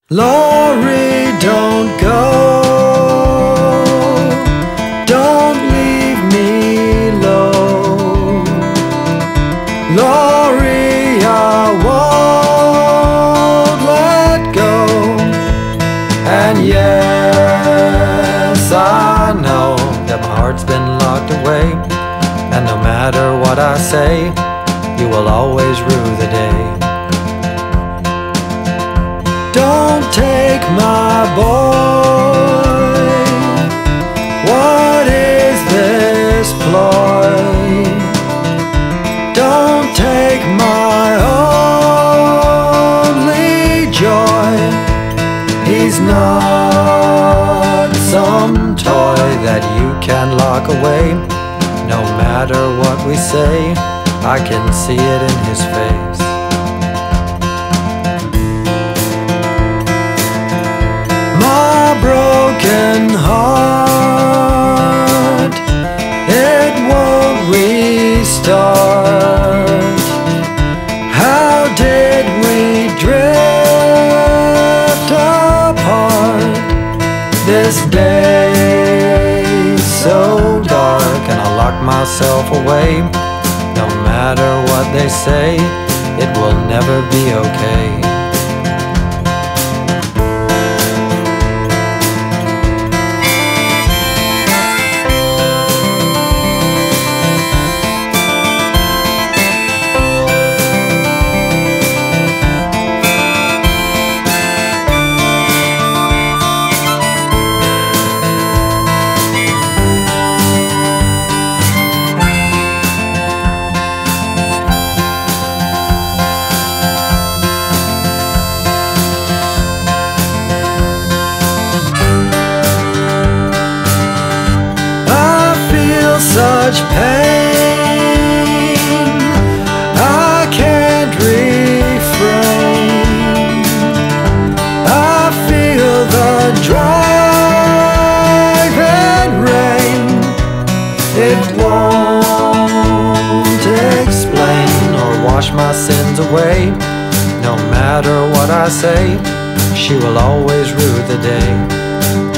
Laurie, don't go, don't leave me low. Laurie, I won't let go. And yes, I know that my heart's been locked away, and no matter what I say, you will always rue the day. Don't take my boy, what is this ploy? Don't take my only joy. He's not some toy that you can lock away. No matter what we say, I can see it in his face. My broken heart, it won't restart. How did we drift apart? This day's so dark, and I lock myself away. No matter what they say, it will never be okay. Such pain, I can't refrain. I feel the driving rain. It won't explain or wash my sins away. No matter what I say, she will always rue the day.